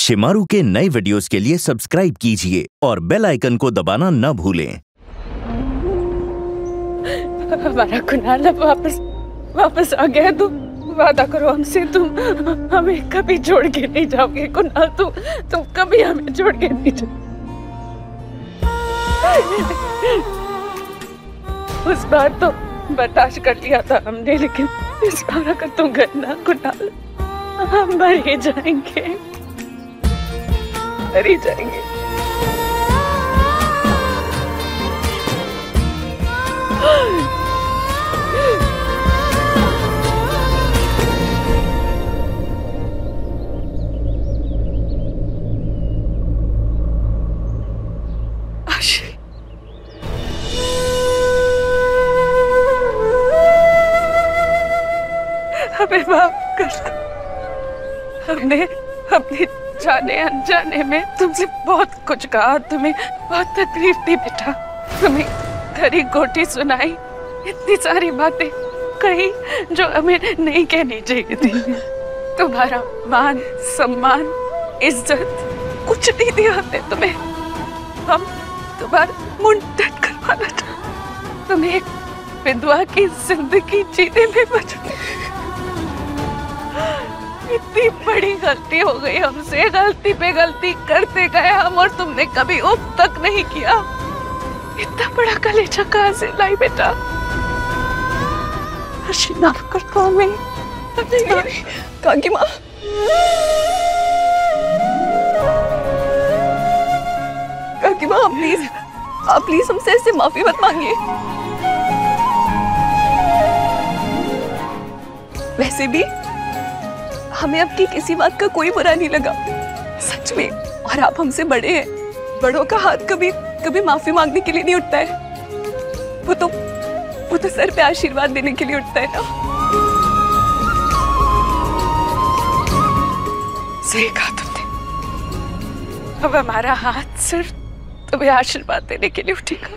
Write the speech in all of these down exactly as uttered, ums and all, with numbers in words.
शिमारू के नए वीडियोस के लिए सब्सक्राइब कीजिए और बेल आइकन को दबाना न भूलें। हमारा कुणाल अब वापस वापस आ गया। तुम वादा करो हमसे, तुम हमें कभी छोड़ के नहीं जाओगे। कुणाल तुम तुम कभी हमें छोड़ के नहीं जाओगे। उस बार तो बर्दाश्त कर लिया था हमने, लेकिन इस बार अगर तुम गए ना कुणाल, हम मर ही जाएंगे, मर ही जाएंगे। आशी, हमें माफ कर दो। हमने अपने जाने अनजाने में तुमसे बहुत कुछ कहा, तुम्हें बहुत तकलीफ दी बेटा। तुम्हें खरी गोटी सुनाई, इतनी सारी बातें कही जो हमें नहीं कहनी चाहिए थी। तुम्हारा मान सम्मान इज्जत कुछ नहीं दिया हमने तुम्हें। हम तुम्हारा मुंडन करवाना था, तुम्हें एक विधवा की जिंदगी जीने में मजबूर। इतनी बड़ी गलती हो गई हमसे, गलती पे गलती करते गए हम, और तुमने कभी उफ तक नहीं किया। इतना बड़ा कलेजा कहाँ से लाई बेटा? आशी माफ कर दो हमें। काकी माँ, काकी माँ प्लीज, आप प्लीज हमसे ऐसे माफी मत मांगिए। वैसे भी हमें आपकी किसी बात का कोई बुरा नहीं लगा, सच में। और आप हमसे बड़े हैं, बड़ों का हाथ कभी कभी माफी मांगने के लिए नहीं उठता है। वो तो वो तो सर पे आशीर्वाद देने के लिए उठता है ना। सही कहा तुमने। अब हमारा हाथ सिर्फ तुम्हें आशीर्वाद देने के लिए उठेगा,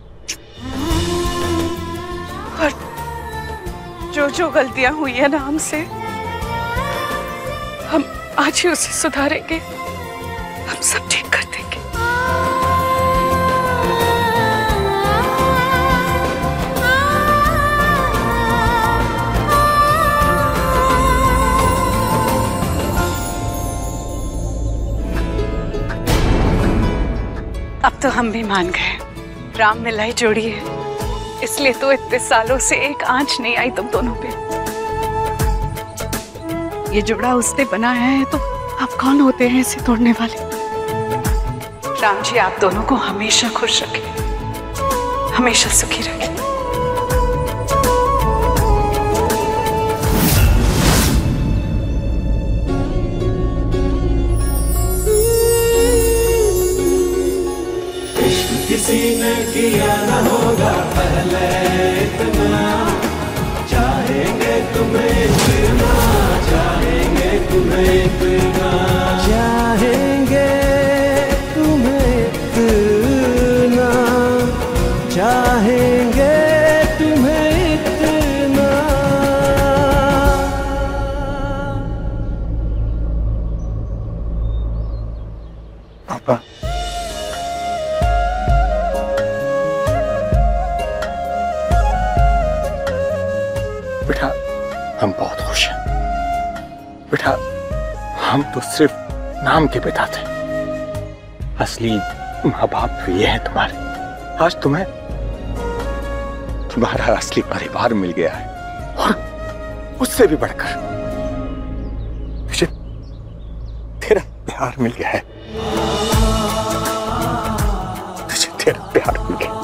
और जो जो गलतियां हुई है ना हमसे, हम आज ही उसे सुधारेंगे, हम सब ठीक कर देंगे। अब तो हम भी मान गए, राम मिलाई जोड़ी है, इसलिए तो इतने सालों से एक आंच नहीं आई तुम दोनों पे। ये जोड़ा उसने बनाया है, तो आप कौन होते हैं इसे तोड़ने वाले? राम जी आप दोनों को हमेशा खुश रखें, हमेशा सुखी रखें। किसी ने किया न होगा पहले इतना, चाहेंगे तुम्हें इतना, चाहेंगे तुम्हें इतना, चाहेंगे तुम्हें इतना, चाहेंगे तुम्हें इतना। पापा, बेटा हम बहुत खुश हैं। बेटा हम तो सिर्फ नाम के पिता थे, असली माँ बाप तो ये हैं तुम्हारे। आज तुम्हें तुम्हारा असली परिवार मिल गया है, और उससे भी बढ़कर तुझे तेरा प्यार मिल गया है। तुझे तेरा प्यार मिल गया।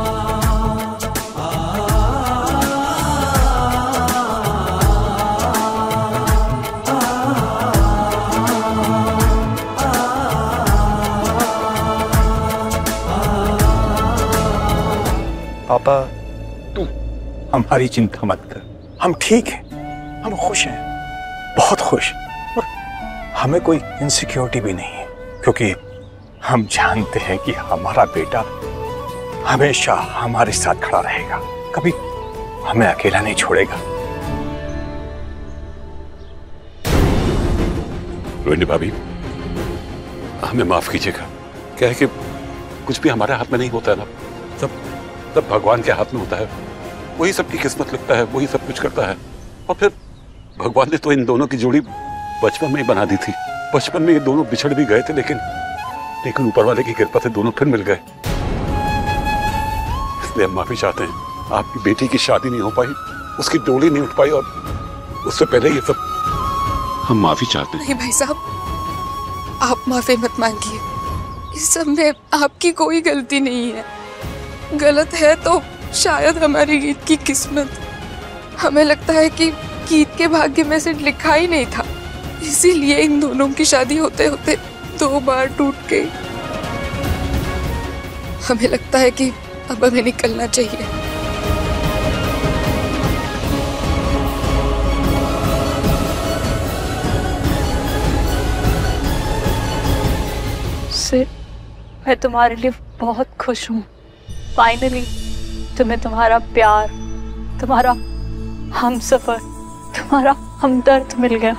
पापा तू हमारी चिंता मत कर, हम ठीक हैं, हम खुश हैं, बहुत खुश, और हमें कोई इनसिक्योरिटी भी नहीं है, क्योंकि हम जानते हैं कि हमारा बेटा हमेशा हमारे साथ खड़ा रहेगा, कभी हमें अकेला नहीं छोड़ेगा। रोहिणी भाभी, हमें माफ कीजिएगा। क्या है कि कुछ भी हमारे हाथ में नहीं होता है ना, सब सब भगवान के हाथ में होता है। वही सबकी किस्मत लिखता है, वही सब कुछ करता है। और फिर भगवान ने तो इन दोनों की जोड़ी बचपन में ही बना दी थी। बचपन में ये दोनों बिछड़ भी गए थे, लेकिन लेकिन ऊपर वाले की कृपा से दोनों फिर मिल गए। इसलिए हम माफी चाहते हैं। आपकी बेटी की शादी नहीं हो पाई, उसकी डोली नहीं उठ पाई, और उससे पहले ये सब हम माफी चाहते हैं। नहीं भाई साहब, आप माफी मत मांगिए। इस सब में आपकी कोई गलती नहीं है। गलत है तो शायद हमारी गीत की किस्मत। हमें लगता है कि गीत के भाग्य में से लिखा ही नहीं था, इसीलिए इन दोनों की शादी होते होते दो बार टूट गई। हमें लगता है कि अब हमें निकलना चाहिए। सिर, मैं तुम्हारे लिए बहुत खुश हूँ। फाइनली तुम्हें तुम्हारा प्यार, तुम्हारा हमसफर, तुम्हारा हमदर्द मिल गया।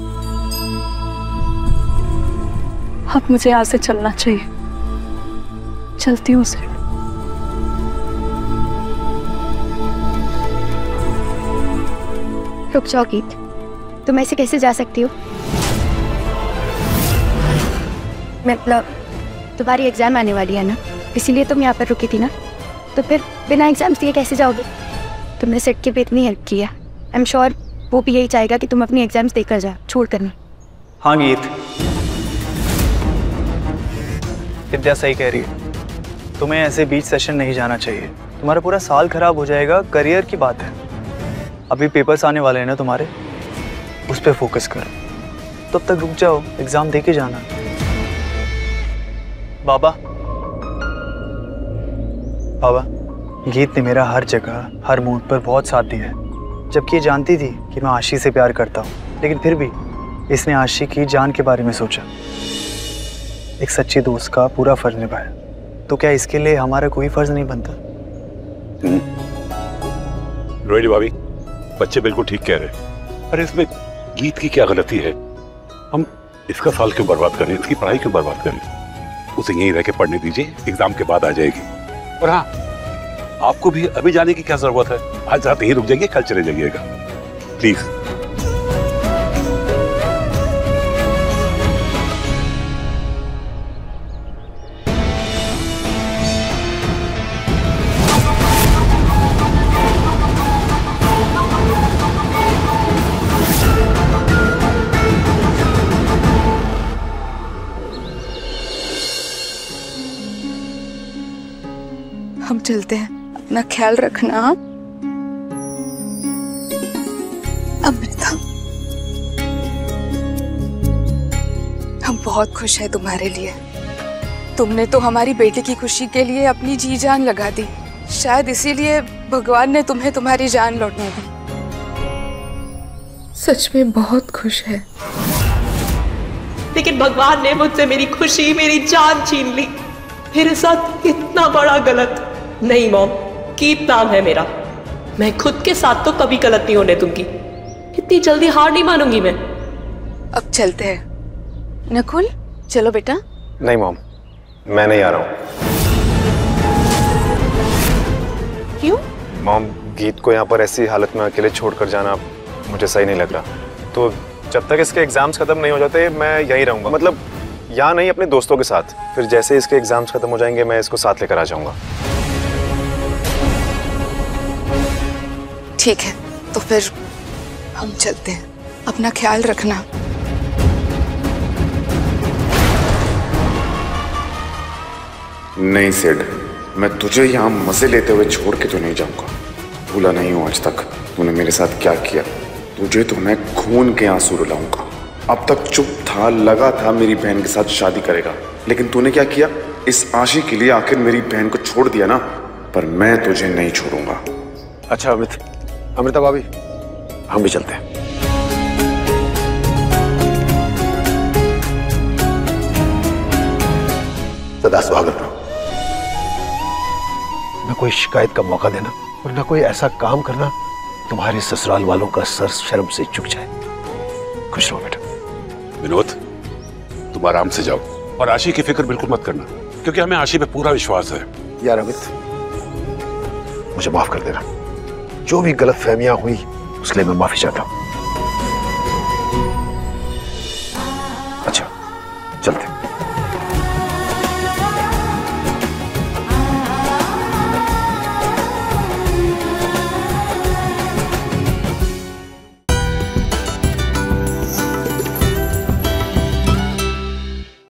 अब मुझे यहाँ से चलना चाहिए। चलती हूँ सिर। रुक जाओ गीत, तुम ऐसे कैसे जा सकती हो? मतलब तुम्हारी एग्जाम आने वाली है ना, इसीलिए तुम यहाँ पर रुकी थी ना। तो फिर बिना एग्जाम्स दिए कैसे जाओगी? तुमने सेट के भी इतनी हेल्प की है, आई एम श्योर वो भी यही चाहेगा कि तुम अपनी एग्जाम्स देकर जाओ, छोड़ कर नहीं। हाँ गीत, विद्या सही कह रही है। तुम्हें ऐसे बीच सेशन नहीं जाना चाहिए, तुम्हारा पूरा साल खराब हो जाएगा। करियर की बात है, अभी पेपर्स आने वाले हैं ना तुम्हारे, उस पर फोकस कर। तब तक रुक जाओ, एग्जाम दे के जाना। बाबा बाबा गीत ने मेरा हर जगह हर मूड पर बहुत साथ दिया है, जबकि ये जानती थी कि मैं आशी से प्यार करता हूँ, लेकिन फिर भी इसने आशी की जान के बारे में सोचा। एक सच्ची दोस्त का पूरा फर्ज निभाया, तो क्या इसके लिए हमारा कोई फर्ज नहीं बनता? रोहिणी भाभी, बच्चे बिल्कुल ठीक कह रहे हैं। अरे इसमें गीत की क्या गलती है? हम इसका साल क्यों बर्बाद करें, इसकी पढ़ाई क्यों बर्बाद करें? उसे यहीं रह के पढ़ने दीजिए, एग्जाम के बाद आ जाएगी। और हाँ, आपको भी अभी जाने की क्या जरूरत है? आज रात यहीं रुक जाइए, कल चले जाइएगा प्लीज। हम चलते हैं, अपना ख्याल रखना। अमृता, हम बहुत खुश हैं तुम्हारे लिए। तुमने तो हमारी बेटी की खुशी के लिए अपनी जी जान लगा दी। शायद इसीलिए भगवान ने तुम्हें तुम्हारी जान लौटने दी। सच में बहुत खुश है। लेकिन भगवान ने मुझसे मेरी खुशी, मेरी जान छीन ली। मेरे साथ इतना बड़ा गलत। नहीं मॉम, गीत नाम है मेरा। मैं खुद के साथ तो कभी गलत नहीं होने दूंगी। इतनी जल्दी हार नहीं मानूंगी मैं। अब चलते हैं। नकुल, चलो बेटा। नहीं मॉम, मैं नहीं आ रहा हूँ। क्यों? मॉम, गीत को यहाँ पर ऐसी हालत में अकेले छोड़कर जाना मुझे सही नहीं लग रहा। तो जब तक इसके एग्जाम्स खत्म नहीं हो जाते मैं यहीं रहूंगा। मतलब यहाँ नहीं, अपने दोस्तों के साथ। फिर जैसे इसके एग्जाम्स खत्म हो जाएंगे मैं इसको साथ लेकर आ जाऊंगा। ठीक है, तो फिर हम चलते हैं। अपना ख्याल रखना। नहीं सिड, मैं तुझे यहाँ मजे लेते हुए छोड़ के तो नहीं जाऊंगा। भूला नहीं हूँ आज तक तूने मेरे साथ क्या किया। तुझे तो मैं खून के आंसू रुलाऊंगा। अब तक चुप था, लगा था मेरी बहन के साथ शादी करेगा, लेकिन तूने क्या किया? इस आशी के लिए आखिर मेरी बहन को छोड़ दिया ना। पर मैं तुझे नहीं छोड़ूंगा। अच्छा अमित, अमृता भाभी, हम भी चलते हैं। सदा स्वागत रहो। न कोई शिकायत का मौका देना और न कोई ऐसा काम करना तुम्हारे ससुराल वालों का सर शर्म से झुक जाए। खुश रहो बेटा। विनोद, तुम आराम से जाओ, और आशी की फिक्र बिल्कुल मत करना, क्योंकि हमें आशी पे पूरा विश्वास है। यार अमित, मुझे माफ कर देना। जो भी गलत फहमियां हुई उसके लिए मैं माफी चाहता हूँ।